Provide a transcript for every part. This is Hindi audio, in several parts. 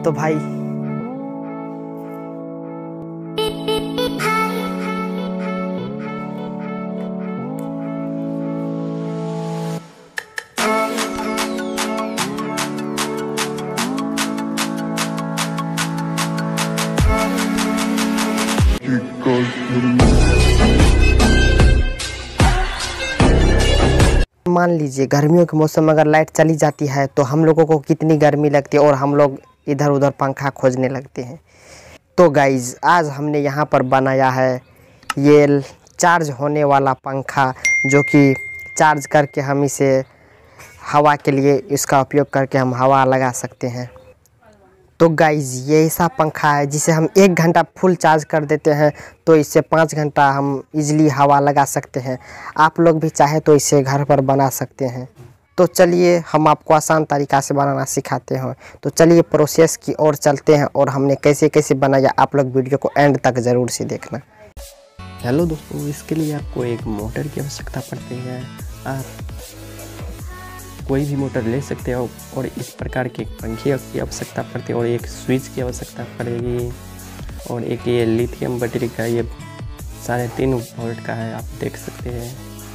तो भाई मान लीजिए गर्मियों के मौसम में अगर लाइट चली जाती है तो हम लोगों को कितनी गर्मी लगती है और हम लोग इधर उधर पंखा खोजने लगते हैं। तो गाइज आज हमने यहाँ पर बनाया है ये चार्ज होने वाला पंखा, जो कि चार्ज करके हम इसे हवा के लिए इसका उपयोग करके हम हवा लगा सकते हैं। तो गाइज ये ऐसा पंखा है जिसे हम 1 घंटा फुल चार्ज कर देते हैं तो इससे 5 घंटा हम इजीली हवा लगा सकते हैं। आप लोग भी चाहे तो इसे घर पर बना सकते हैं। तो चलिए हम आपको आसान तरीक़ा से बनाना सिखाते हैं। तो चलिए प्रोसेस की ओर चलते हैं और हमने कैसे कैसे बनाया, आप लोग वीडियो को एंड तक ज़रूर से देखना। हेलो दोस्तों, इसके लिए आपको एक मोटर की आवश्यकता पड़ती है। आप कोई भी मोटर ले सकते हो और इस प्रकार के पंखे की आवश्यकता पड़ती है और एक स्विच की आवश्यकता पड़ेगी और एक ये लिथियम बैटरी का, ये 3.5 वोल्ट का है, आप देख सकते हैं।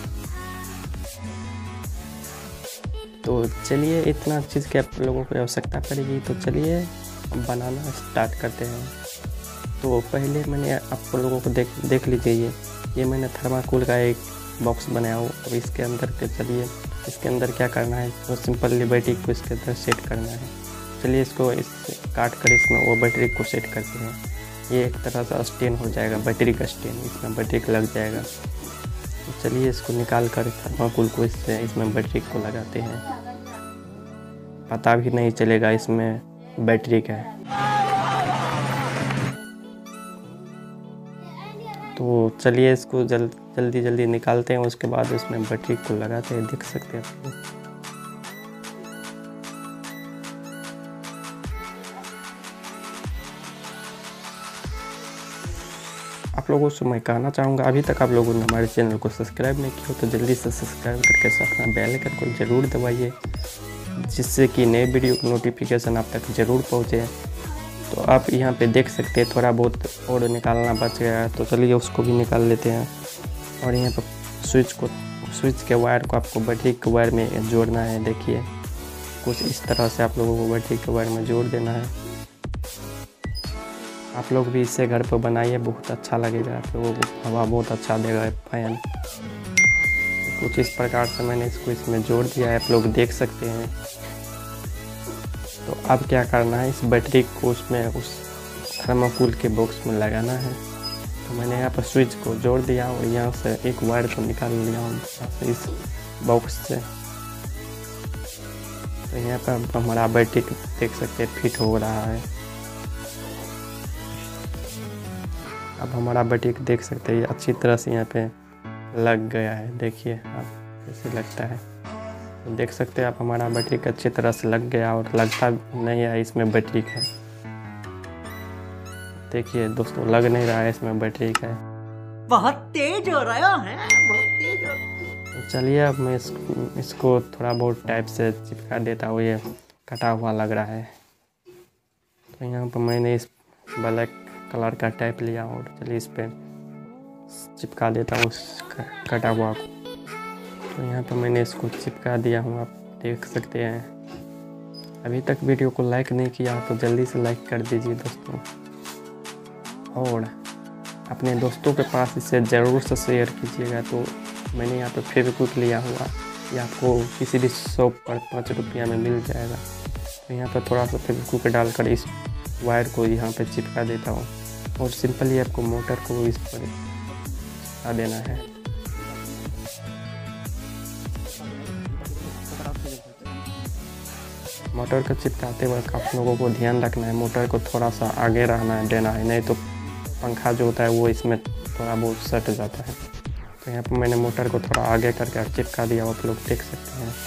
तो चलिए इतना चीज़ की आप लोगों को आवश्यकता पड़ेगी। तो चलिए बनाना स्टार्ट करते हैं। तो पहले मैंने आप लोगों को देख लीजिए, ये मैंने थर्माकोल का एक बॉक्स बनाया हो और इसके अंदर के चलिए इसके अंदर क्या करना है, तो सिंपली बैटरी को इसके अंदर सेट करना है। चलिए इसको काट कर इसमें वो बैटरी को सेट करते हैं। ये एक तरह से स्टेन हो जाएगा, बैटरी का स्टेन इसमें बैटरी का लग जाएगा। तो चलिए इसको निकाल कर थर्माकोल को इसमें बैटरी को लगाते हैं, पता भी नहीं चलेगा इसमें बैटरी का है। तो चलिए इसको जल्दी निकालते हैं, उसके बाद इसमें बैटरी को लगाते हैं, देख सकते हैं आप लोगों से मैं कहना चाहूँगा, अभी तक आप लोगों ने हमारे चैनल को सब्सक्राइब नहीं किया तो जल्दी से सब्सक्राइब करके अपना बेल आइकन को ज़रूर दबाइए, जिससे कि नए वीडियो की नोटिफिकेशन आप तक ज़रूर पहुँचे। तो आप यहाँ पे देख सकते हैं थोड़ा बहुत और निकालना बच गया है, तो चलिए उसको भी निकाल लेते हैं। और यहाँ पर स्विच के वायर को आपको बैटरी के वायर में जोड़ना है। देखिए कुछ इस तरह से आप लोगों को बैटरी के वायर में जोड़ देना है। आप लोग भी इसे घर पर बनाइए, बहुत अच्छा लगेगा, आप लोगों को हवा बहुत अच्छा देगा फैन। कुछ इस प्रकार से मैंने इसको इसमें जोड़ दिया है, आप लोग देख सकते हैं। तो अब क्या करना है, इस बैटरी को उसमें उस थर्माकोल के बॉक्स में लगाना है। तो मैंने यहाँ पर स्विच को जोड़ दिया और यहाँ से एक वायर को निकाल लिया हूँ इस बॉक्स से। तो यहाँ पर हमारा बैटरी देख सकते हैं फिट हो रहा है। अब हमारा बैटरी देख सकते हैं अच्छी तरह से यहाँ पे लग गया है। देखिए आप कैसे लगता है, तो देख सकते हैं आप हमारा बैटरी अच्छी तरह से लग गया और लगता नहीं है इसमें बैटरी का। देखिए दोस्तों लग नहीं रहा है इसमें बैटरी का। बहुत तेज हो रहा है, बहुत तेज हो। तो चलिए अब मैं इसको थोड़ा बहुत टाइप से चिपका देता हूँ, ये कटा हुआ लग रहा है। तो यहाँ पर मैंने इस ब्लैक कलर का टाइप लिया और चलिए इस पर चिपका देता हूँ कटा हुआ को। तो यहाँ पर मैंने इसको चिपका दिया हूँ, आप देख सकते हैं। अभी तक वीडियो को लाइक नहीं किया तो जल्दी से लाइक कर दीजिए दोस्तों, और अपने दोस्तों के पास इसे ज़रूर से शेयर कीजिएगा। तो मैंने यहाँ पे फेविक्विक लिया हुआ, ये आपको किसी भी शॉप पर 5 रुपया में मिल जाएगा। तो यहाँ पर थोड़ा सा फेविक्विक डालकर इस वायर को यहाँ पे चिपका देता हूँ और सिंपली आपको मोटर को इस पर चिपका देना है। मोटर को चिपकाते वक्त आप लोगों को ध्यान रखना है, मोटर को थोड़ा सा आगे देना है, नहीं तो पंखा जो होता है वो इसमें थोड़ा बहुत सट जाता है। तो यहाँ पर मैंने मोटर को थोड़ा आगे करके चिपका दिया, आप लोग देख सकते हैं।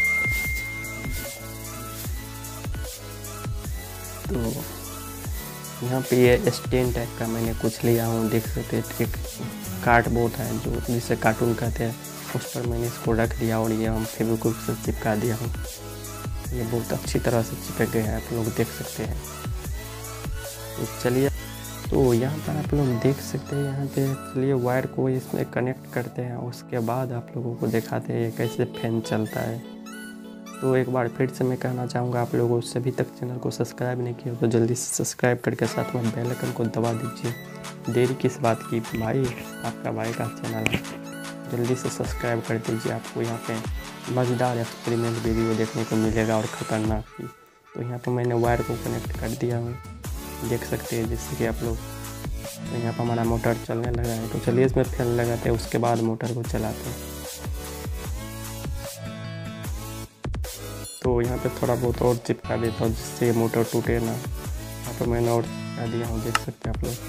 तो यहाँ पे ये स्टैंड टाइप का मैंने कुछ लिया हूँ, देख सकते हैं। एक कार्डबोर्ड है जो जिसे कार्टून कहते हैं, उस पर मैंने इसको रख दिया और ये हम फेविक्विक से चिपका दिया हूँ। ये बहुत अच्छी तरह से चिपक गए हैं, आप लोग देख सकते हैं। तो चलिए, तो यहाँ पर आप लोग देख सकते हैं, यहाँ पे चलिए वायर को इसमें कनेक्ट करते हैं, उसके बाद आप लोगों को दिखाते हैं ये कैसे फैन चलता है। तो एक बार फिर से मैं कहना चाहूँगा आप लोगों से अभी तक चैनल को सब्सक्राइब नहीं किया तो जल्दी से सब्सक्राइब करके साथ में बेल आइकन को दबा दीजिए। देरी किस बात की भाई, आपका भाई का चैनल है, जल्दी से सब्सक्राइब कर दीजिए। आपको यहाँ पे मज़ेदार एक्सपेरिमेंट वीडियो देखने को मिलेगा और ख़तरनाक भी। तो यहाँ पर मैंने वायर को कनेक्ट कर दिया हूँ, देख सकते हैं जैसे कि आप लोग। तो यहाँ पर हमारा मोटर चलने लगा है, तो चलिए इसमें फैन लगाते हैं, उसके बाद मोटर को चलाते हैं। तो यहाँ पे थोड़ा बहुत और चिपका देता हूँ जिससे मोटर टूटे ना। यहाँ पर मैंने और चिपका दिया हूँ, देख सकते हैं आप लोग।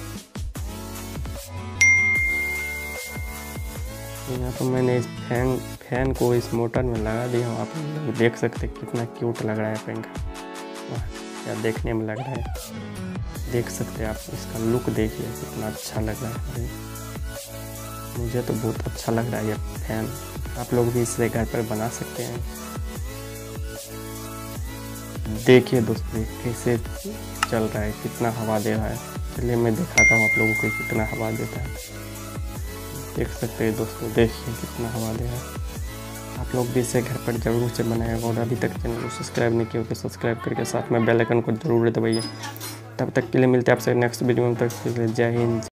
यहाँ पर मैंने इस फैन को इस मोटर में लगा दिया हूँ, आप लोग देख सकते हैं कितना क्यूट लग रहा है पंखा। क्या देखने में लग रहा है, देख सकते हैं आप, इसका लुक देखिए कितना अच्छा लग रहा है। मुझे तो बहुत अच्छा लग रहा है ये फैन, आप लोग भी इसे घर पर बना सकते हैं। देखिए दोस्तों कैसे चल रहा है, कितना हवा दे रहा है। चलिए मैं दिखाता हूँ आप लोगों को कितना हवा देता है। देख सकते हैं दोस्तों, देखिए कितना हवा दे रहा है। आप लोग भी इसे घर पर जरूर से बनाएगा और अभी तक चैनल को सब्सक्राइब नहीं किया तो सब्सक्राइब करके साथ में बेल आइकन को जरूर दबाइए। तब तक के लिए मिलते हैं आपसे नेक्स्ट वीडियो में, तक के लिए जय हिंद।